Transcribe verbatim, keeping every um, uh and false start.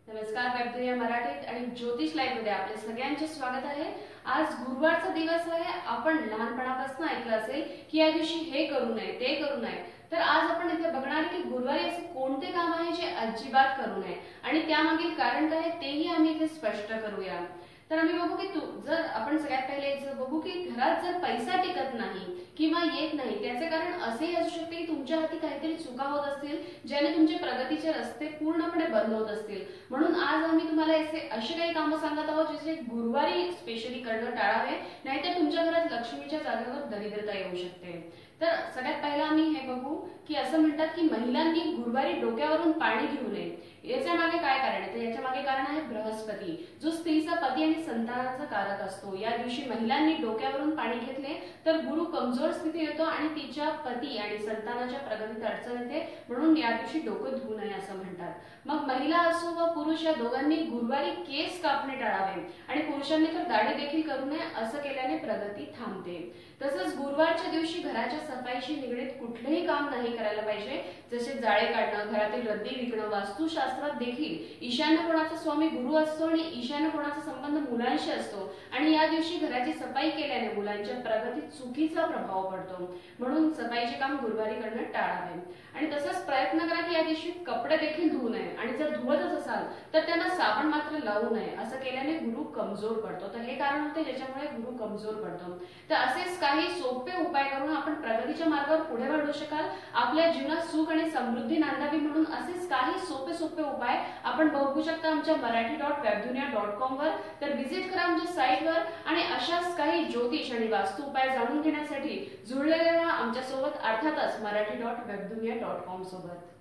नमस्कार, वेबदुनिया मराठीत आणि ज्योतिष लाईव्ह मध्ये आपले सगळ्यांचे स्वागत आहे। आज गुरुवारचा दिवस आहे। आपण लहानपणापासून ऐकलं असेल की या दिवशी हे करू नये ते करू नये, तर आज आपण इथे बघणार की गुरुवारी असे कोणते काम आहे जे अजिबात करू नये आणि त्यामागील कारण काय आहे तेही आम्ही इथे स्पष्ट करूया। तर आम्ही बघू की तू जर आपण सगळ्यात पहिले जर बघू की घरात जर पैसा टिकत नाही किंवा येत नाही, त्याचे कारण असेही असू शकते की तुमच्या हाती काहीतरी चुका होत असतील ज्याने तुमचे प्रगतीचे रस्ते पूर्णपणे बंद होत असतील। म्हणून आज आम्ही तुम्हाला असे असे काही कामं सांगत आहोत जे गुरुवारी स्पेशली करणं टाळावे, नाहीतर तुमच्या घरात लक्ष्मीच्या जागेवर दरिद्रता येऊ शकते। तर सगळ्यात पहिला आम्ही हे बघू की असं म्हणतात की महिलांनी गुरुवारी डोक्यावरून पाणी घेऊ नये। याच्या मागे काय कारण आहे? तर याच्या मागे कारण आहे बृहस्पती, जो स्त्रीचा पती आणि संतानाचा कारक असतो। या दिवशी महिलांनी डोक्यावरून पाणी घेतले तर गुरु कमजोर स्थिती येतो आणि तिच्या पती आणि संतानाच्या प्रगतीत अडचण येते, म्हणून या दिवशी डोकं धुवू नये असं म्हणतात। मग महिला असो व पुरुष या दोघांनी गुरुवारी केस कापणे टाळावे आणि पुरुषांनी तर दाढी देखील करू नये, असं केल्याने प्रगती थांबते। तसंच गुरुवारच्या दिवशी घराच्या सफाईशी निगडीत कुठलेही काम नाही करायला पाहिजे, जसे जाळे काढणं, घरातील रद्दी विकणं। वास्तुशास्त्रात देखील ईशान्य कोणाचा स्वामी गुरु असतो आणि ईशान्य कोणाचा संबंध मुलांशी असतो आणि या दिवशी घराची सफाई केल्याने मुलांच्या प्रगतीत चुकीचा प्रभाव पडतो, म्हणून सफाईचे काम गुरुवारी करणं टाळावे। आणि तसंच प्रयत्न करा की या दिवशी कपडे देखील धुवू नये आणि जर धुवतच असाल तर त्यांना साबण मात्र लावू नये, असं केल्याने गुरु कमजोर पडतो। तर हे कारण होते ज्याच्यामुळे गुरु कमजोर पडतो। तर असेच काही सोपे उपाय करून आपण प्रगतीच्या मार्गावर पुढे वाढू शकाल, आपल्या जीवनात सुख आणि समृद्धी नांदावी, म्हणून असेच काही सोपे सोपे उपाय आपण बघू शकता आमच्या Marathi dot Webdunia dot com वर। तर व्हिजिट करा आमच्या साईटवर आणि अशाच काही ज्योतिष आणि वास्तु उपाय जाणून घेण्यासाठी जुळलेले राहा आमच्या सोबत, अर्थातच Marathi dot Webdunia dot com सोबत।